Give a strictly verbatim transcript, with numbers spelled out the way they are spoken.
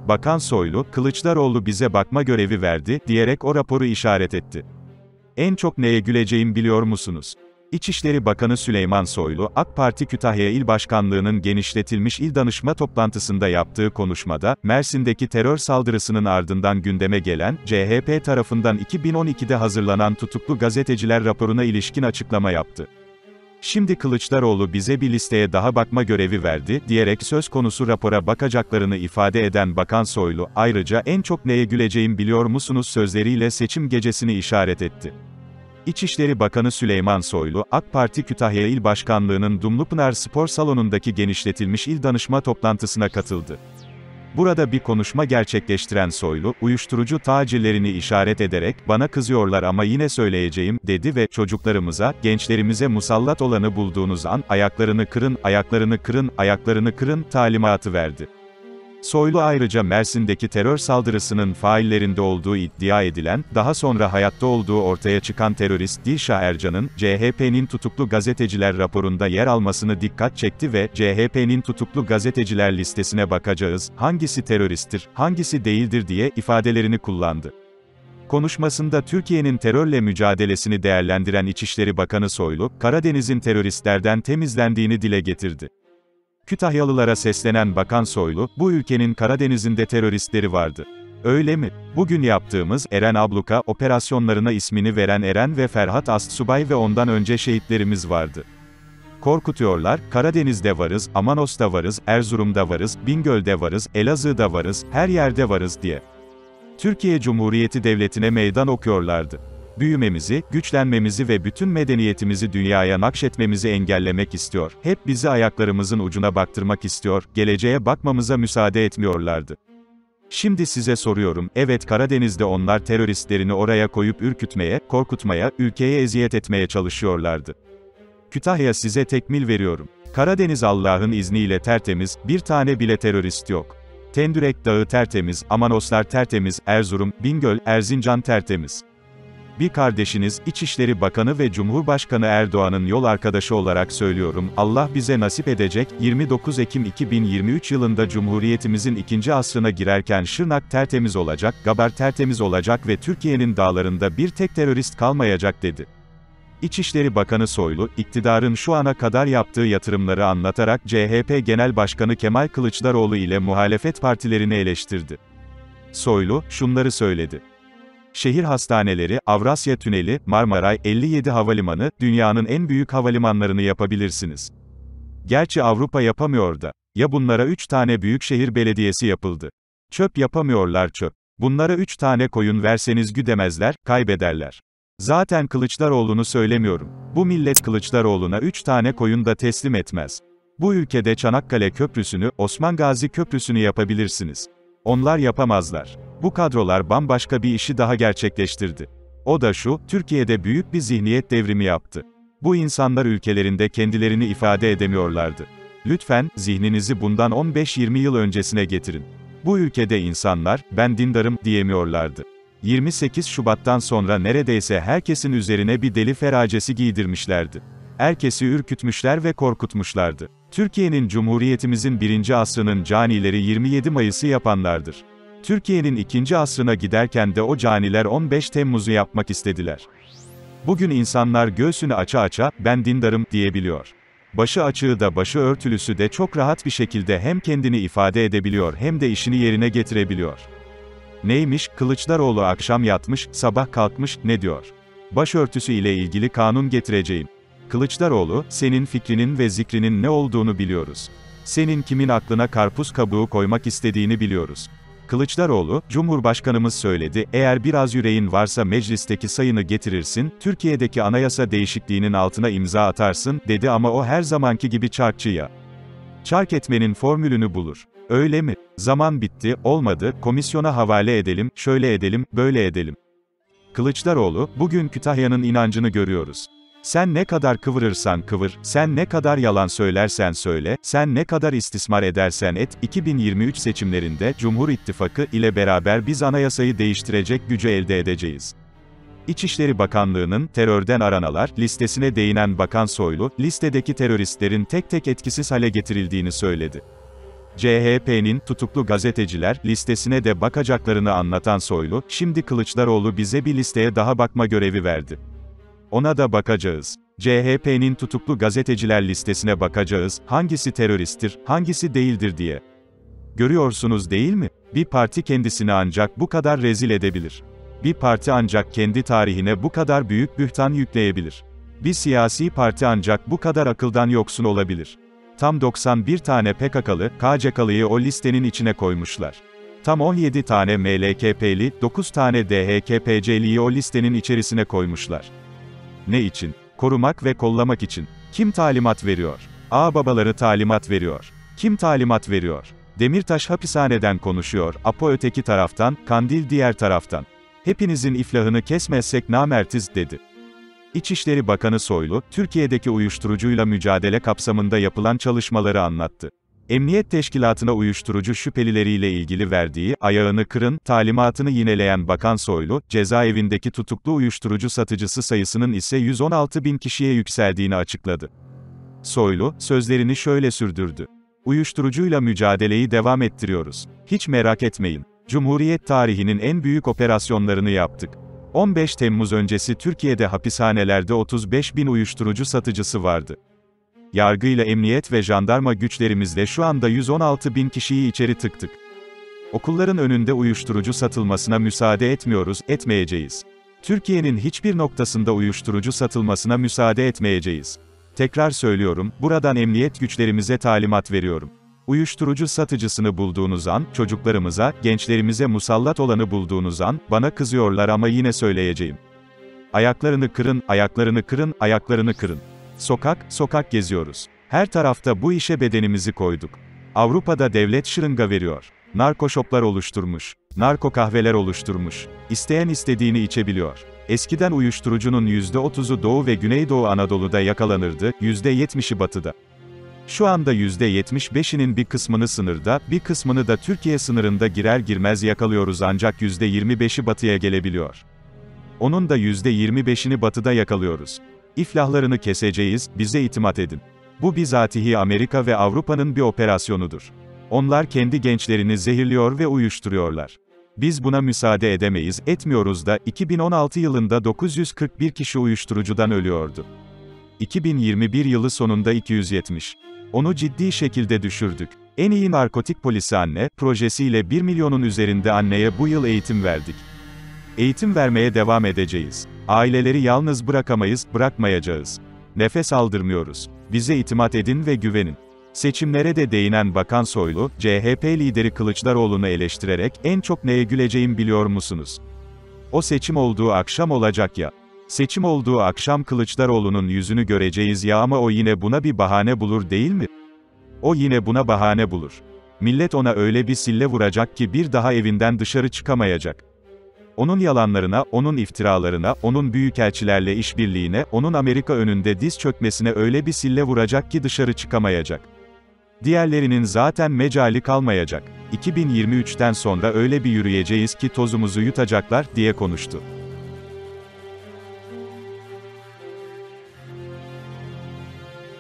Bakan Soylu, Kılıçdaroğlu bize bakma görevi verdi, diyerek o raporu işaret etti. En çok neye güleceğim biliyor musunuz? İçişleri Bakanı Süleyman Soylu, AK Parti Kütahya İl Başkanlığı'nın genişletilmiş il danışma toplantısında yaptığı konuşmada, Mersin'deki terör saldırısının ardından gündeme gelen, C H P tarafından iki bin on ikide hazırlanan tutuklu gazeteciler raporuna ilişkin açıklama yaptı. Şimdi Kılıçdaroğlu bize bir listeye daha bakma görevi verdi, diyerek söz konusu rapora bakacaklarını ifade eden Bakan Soylu, ayrıca en çok neye güleceğim biliyor musunuz sözleriyle seçim gecesini işaret etti. İçişleri Bakanı Süleyman Soylu, AK Parti Kütahya İl Başkanlığı'nın Dumlupınar Spor Salonu'ndaki genişletilmiş il danışma toplantısına katıldı. Burada bir konuşma gerçekleştiren Soylu, uyuşturucu tacirlerini işaret ederek, "Bana kızıyorlar ama yine söyleyeceğim," dedi ve "Çocuklarımıza, gençlerimize musallat olanı bulduğunuz an, ayaklarını kırın, ayaklarını kırın, ayaklarını kırın," talimatı verdi. Soylu ayrıca Mersin'deki terör saldırısının faillerinde olduğu iddia edilen, daha sonra hayatta olduğu ortaya çıkan terörist Dilşah Ercan'ın, C H P'nin tutuklu gazeteciler raporunda yer almasını dikkat çekti ve, "C H P'nin tutuklu gazeteciler listesine bakacağız, hangisi teröristtir, hangisi değildir," diye ifadelerini kullandı. Konuşmasında Türkiye'nin terörle mücadelesini değerlendiren İçişleri Bakanı Soylu, Karadeniz'in teröristlerden temizlendiğini dile getirdi. Kütahyalılara seslenen Bakan Soylu, "Bu ülkenin Karadeniz'inde teröristleri vardı. Öyle mi? Bugün yaptığımız, Eren Abluka, operasyonlarına ismini veren Eren ve Ferhat Astsubay ve ondan önce şehitlerimiz vardı. Korkutuyorlar, Karadeniz'de varız, Amanos'ta varız, Erzurum'da varız, Bingöl'de varız, Elazığ'da varız, her yerde varız," diye. Türkiye Cumhuriyeti Devleti'ne meydan okuyorlardı. Büyümemizi, güçlenmemizi ve bütün medeniyetimizi dünyaya nakşetmemizi engellemek istiyor, hep bizi ayaklarımızın ucuna baktırmak istiyor, geleceğe bakmamıza müsaade etmiyorlardı. Şimdi size soruyorum, evet Karadeniz'de onlar teröristlerini oraya koyup ürkütmeye, korkutmaya, ülkeye eziyet etmeye çalışıyorlardı. Kütahya size tekmil veriyorum. Karadeniz Allah'ın izniyle tertemiz, bir tane bile terörist yok. Tendürek Dağı tertemiz, Amanoslar tertemiz, Erzurum, Bingöl, Erzincan tertemiz. Bir kardeşiniz, İçişleri Bakanı ve Cumhurbaşkanı Erdoğan'ın yol arkadaşı olarak söylüyorum, Allah bize nasip edecek, yirmi dokuz Ekim iki bin yirmi üç yılında Cumhuriyetimizin ikinci asrına girerken Şırnak tertemiz olacak, Gabar tertemiz olacak ve Türkiye'nin dağlarında bir tek terörist kalmayacak, dedi. İçişleri Bakanı Soylu, iktidarın şu ana kadar yaptığı yatırımları anlatarak C H P Genel Başkanı Kemal Kılıçdaroğlu ile muhalefet partilerini eleştirdi. Soylu, şunları söyledi. Şehir hastaneleri, Avrasya Tüneli, Marmaray, elli yedi havalimanı, dünyanın en büyük havalimanlarını yapabilirsiniz. Gerçi Avrupa yapamıyor da. Ya bunlara üç tane büyükşehir belediyesi yapıldı. Çöp yapamıyorlar çöp. Bunlara üç tane koyun verseniz güdemezler, kaybederler. Zaten Kılıçdaroğlu'nu söylemiyorum. Bu millet Kılıçdaroğlu'na üç tane koyun da teslim etmez. Bu ülkede Çanakkale Köprüsü'nü, Osman Gazi Köprüsü'nü yapabilirsiniz. Onlar yapamazlar. Bu kadrolar bambaşka bir işi daha gerçekleştirdi. O da şu, Türkiye'de büyük bir zihniyet devrimi yaptı. Bu insanlar ülkelerinde kendilerini ifade edemiyorlardı. Lütfen, zihninizi bundan on beş yirmi yıl öncesine getirin. Bu ülkede insanlar, "Ben dindarım," diyemiyorlardı. yirmi sekiz Şubat'tan sonra neredeyse herkesin üzerine bir deli feracesi giydirmişlerdi. Herkesi ürkütmüşler ve korkutmuşlardı. Türkiye'nin Cumhuriyetimizin birinci asrının canileri yirmi yedi Mayıs'ı yapanlardır. Türkiye'nin ikinci asrına giderken de o caniler on beş Temmuz'u yapmak istediler. Bugün insanlar göğsünü aça aça, "Ben dindarım," diyebiliyor. Başı açığı da başı örtülüsü de çok rahat bir şekilde hem kendini ifade edebiliyor hem de işini yerine getirebiliyor. Neymiş, Kılıçdaroğlu akşam yatmış, sabah kalkmış, ne diyor? Başörtüsü ile ilgili kanun getireceğim. Kılıçdaroğlu, senin fikrinin ve zikrinin ne olduğunu biliyoruz. Senin kimin aklına karpuz kabuğu koymak istediğini biliyoruz. Kılıçdaroğlu, Cumhurbaşkanımız söyledi, eğer biraz yüreğin varsa meclisteki sayını getirirsin, Türkiye'deki anayasa değişikliğinin altına imza atarsın, dedi ama o her zamanki gibi çarkçı ya. Çark etmenin formülünü bulur. Öyle mi? Zaman bitti, olmadı, komisyona havale edelim, şöyle edelim, böyle edelim. Kılıçdaroğlu, bugün Kütahya'nın inancını görüyoruz. Sen ne kadar kıvırırsan kıvır, sen ne kadar yalan söylersen söyle, sen ne kadar istismar edersen et, iki bin yirmi üç seçimlerinde Cumhur İttifakı ile beraber biz anayasayı değiştirecek gücü elde edeceğiz. İçişleri Bakanlığı'nın terörden aranalar listesine değinen Bakan Soylu, listedeki teröristlerin tek tek etkisiz hale getirildiğini söyledi. C H P'nin tutuklu gazeteciler listesine de bakacaklarını anlatan Soylu, şimdi Kılıçdaroğlu bize bir listeye daha bakma görevi verdi. Ona da bakacağız. C H P'nin tutuklu gazeteciler listesine bakacağız, hangisi teröristtir, hangisi değildir diye. Görüyorsunuz değil mi? Bir parti kendisini ancak bu kadar rezil edebilir. Bir parti ancak kendi tarihine bu kadar büyük bühtan yükleyebilir. Bir siyasi parti ancak bu kadar akıldan yoksun olabilir. Tam doksan bir tane P K K'lı, K C K'lıyı o listenin içine koymuşlar. Tam on yedi tane M L K P'li, dokuz tane D H K P C'liyi o listenin içerisine koymuşlar. Ne için? Korumak ve kollamak için. Kim talimat veriyor? Ağababaları talimat veriyor. Kim talimat veriyor? Demirtaş hapishaneden konuşuyor, Apo öteki taraftan, Kandil diğer taraftan. Hepinizin iflahını kesmezsek namertiz, dedi. İçişleri Bakanı Soylu, Türkiye'deki uyuşturucuyla mücadele kapsamında yapılan çalışmaları anlattı. Emniyet Teşkilatı'na uyuşturucu şüphelileriyle ilgili verdiği, ayağını kırın, talimatını yineleyen Bakan Soylu, cezaevindeki tutuklu uyuşturucu satıcısı sayısının ise yüz on altı bin kişiye yükseldiğini açıkladı. Soylu, sözlerini şöyle sürdürdü. Uyuşturucuyla mücadeleyi devam ettiriyoruz. Hiç merak etmeyin. Cumhuriyet tarihinin en büyük operasyonlarını yaptık. on beş Temmuz öncesi Türkiye'de hapishanelerde otuz beş bin uyuşturucu satıcısı vardı. Yargıyla emniyet ve jandarma güçlerimizle şu anda yüz on altı bin kişiyi içeri tıktık. Okulların önünde uyuşturucu satılmasına müsaade etmiyoruz, etmeyeceğiz. Türkiye'nin hiçbir noktasında uyuşturucu satılmasına müsaade etmeyeceğiz. Tekrar söylüyorum, buradan emniyet güçlerimize talimat veriyorum. Uyuşturucu satıcısını bulduğunuz an, çocuklarımıza, gençlerimize musallat olanı bulduğunuz an, bana kızıyorlar ama yine söyleyeceğim. Ayaklarını kırın, ayaklarını kırın, ayaklarını kırın. Sokak, sokak geziyoruz. Her tarafta bu işe bedenimizi koyduk. Avrupa'da devlet şırınga veriyor. Narkoşoplar oluşturmuş. Narko kahveler oluşturmuş. İsteyen istediğini içebiliyor. Eskiden uyuşturucunun yüzde otuzu Doğu ve Güneydoğu Anadolu'da yakalanırdı, yüzde yetmişi Batı'da. Şu anda yüzde yetmiş beşinin bir kısmını sınırda, bir kısmını da Türkiye sınırında girer girmez yakalıyoruz ancak yüzde yirmi beşi Batı'ya gelebiliyor. Onun da yüzde yirmi beşini Batı'da yakalıyoruz. İflahlarını keseceğiz, bize itimat edin. Bu bizatihi Amerika ve Avrupa'nın bir operasyonudur. Onlar kendi gençlerini zehirliyor ve uyuşturuyorlar. Biz buna müsaade edemeyiz, etmiyoruz da, iki bin on altı yılında dokuz yüz kırk bir kişi uyuşturucudan ölüyordu. iki bin yirmi bir yılı sonunda iki yüz yetmiş. Onu ciddi şekilde düşürdük. En iyi narkotik polisi anne, projesiyle bir milyonun üzerinde anneye bu yıl eğitim verdik. Eğitim vermeye devam edeceğiz. Aileleri yalnız bırakamayız, bırakmayacağız. Nefes aldırmıyoruz. Bize itimat edin ve güvenin. Seçimlere de değinen Bakan Soylu, C H P lideri Kılıçdaroğlu'nu eleştirerek, en çok neye güleceğim biliyor musunuz? O seçim olduğu akşam olacak ya. Seçim olduğu akşam Kılıçdaroğlu'nun yüzünü göreceğiz ya ama o yine buna bir bahane bulur değil mi? O yine buna bahane bulur. Millet ona öyle bir sille vuracak ki bir daha evinden dışarı çıkamayacak. Onun yalanlarına, onun iftiralarına, onun büyükelçilerle işbirliğine, onun Amerika önünde diz çökmesine öyle bir sille vuracak ki dışarı çıkamayacak. Diğerlerinin zaten mecali kalmayacak. iki bin yirmi üçten sonra öyle bir yürüyeceğiz ki tozumuzu yutacaklar, diye konuştu.